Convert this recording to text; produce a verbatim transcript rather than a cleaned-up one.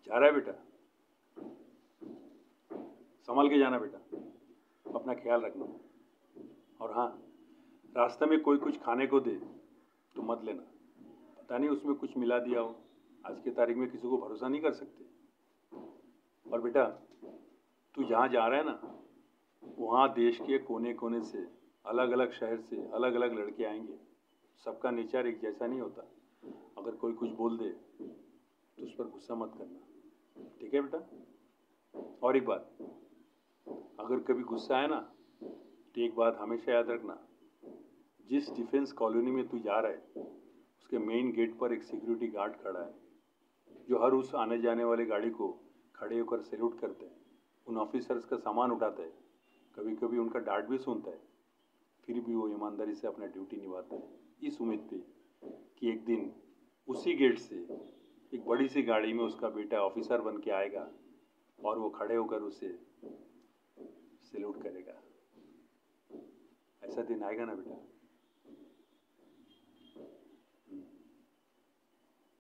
जा रहा है बेटा, संभल के जाना बेटा, अपना ख्याल रखना। और हाँ, रास्ते में कोई कुछ खाने को दे तो मत लेना, पता नहीं उसमें कुछ मिला दिया हो। आज की तारीख में किसी को भरोसा नहीं कर सकते। और बेटा, तू जहाँ जा रहा है ना, वहाँ देश के कोने कोने से, अलग अलग शहर से अलग अलग लड़के आएंगे। सबका नेचर एक जैसा नहीं होता। अगर कोई कुछ बोल दे तो उस पर गुस्सा मत करना, ठीक है बेटा। और एक बात, अगर कभी गुस्सा आए ना तो एक बात हमेशा याद रखना, जिस डिफेंस कॉलोनी में तू जा रहा है उसके मेन गेट पर एक सिक्योरिटी गार्ड खड़ा है, जो हर उस आने जाने वाले गाड़ी को खड़े होकर सैल्यूट करते हैं, उन ऑफिसर्स का सामान उठाता है, कभी कभी उनका डांट भी सुनता है, फिर भी वो ईमानदारी से अपना ड्यूटी निभाता है, इस उम्मीद पे कि एक दिन उसी गेट से एक बड़ी सी गाड़ी में उसका बेटा ऑफिसर बन के आएगा और वो खड़े होकर उसे सैल्यूट करेगा। ऐसा दिन आएगा ना बेटा।